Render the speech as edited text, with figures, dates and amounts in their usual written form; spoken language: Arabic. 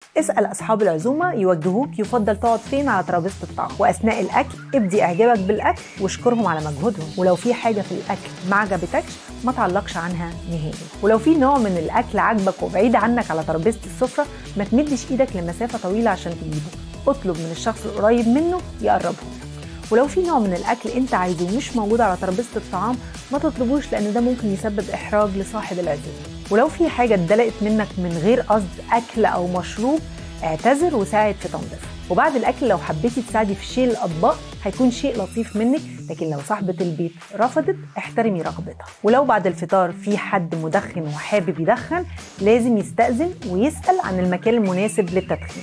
اسأل أصحاب العزومة يوجهوك يفضل تقعد فين على ترابيزة الطعام، وأثناء الأكل ابدي إعجابك بالأكل واشكرهم على مجهودهم، ولو في حاجة في الأكل ما عجبتكش ما تعلقش عنها نهائي، ولو في نوع من الأكل عجبك وبعيد عنك على ترابيزة السفرة ما تمدش إيدك لمسافة طويلة عشان تجيبه، اطلب من الشخص القريب منه يقربه. ولو في نوع من الأكل أنت عايزه مش موجود على ترابيزة الطعام ما تطلبوش، لأن ده ممكن يسبب إحراج لصاحب العزومة. ولو في حاجة اتدلقت منك من غير قصد أكل أو مشروب اعتذر وساعد في تنظيفها. وبعد الأكل لو حبيتي تساعدي في شيل الأطباق هيكون شيء لطيف منك، لكن لو صاحبة البيت رفضت احترمي رغبتها. ولو بعد الفطار في حد مدخن وحابب يدخن لازم يستأذن ويسأل عن المكان المناسب للتدخين.